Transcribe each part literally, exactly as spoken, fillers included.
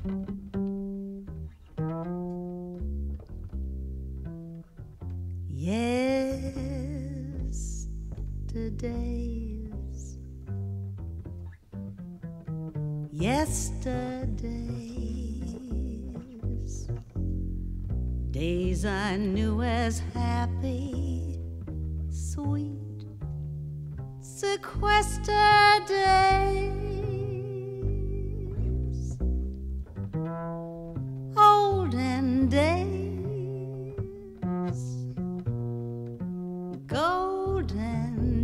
Yesterdays, yesterdays, days I knew as happy, sweet, sequestered days, olden days, golden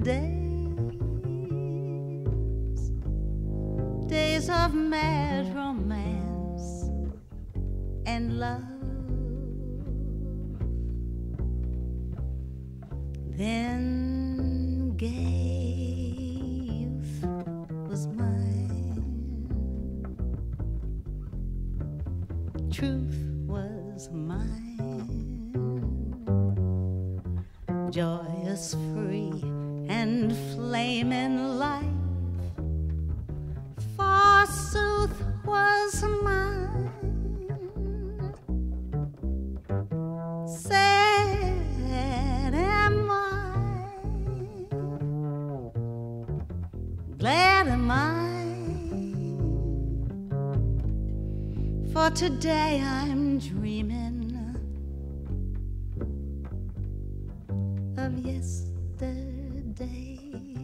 days, days of mad romance and love. Then gay youth was mine, truth was mine, joyous, free, and flaming life, forsooth was mine. Sad am I, glad am I, for today I'm dreaming of yesterdays.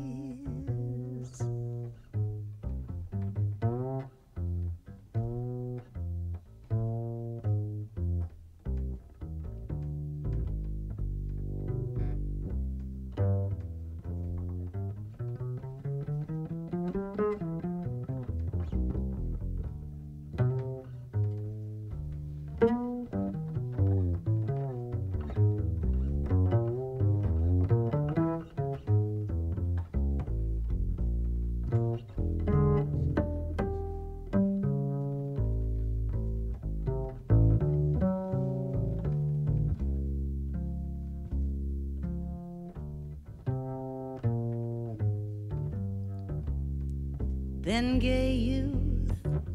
Then gay youth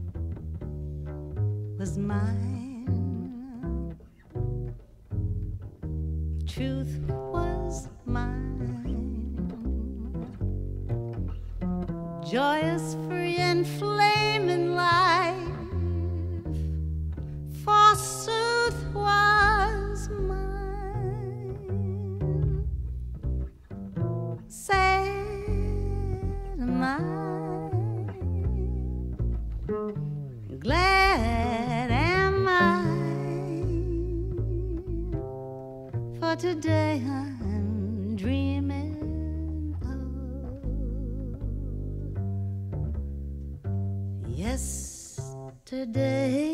was mine, truth was mine, joyous, free, and flaming life, forsooth was mine. Sad am I, glad am I, for today I'm dreaming of yesterday.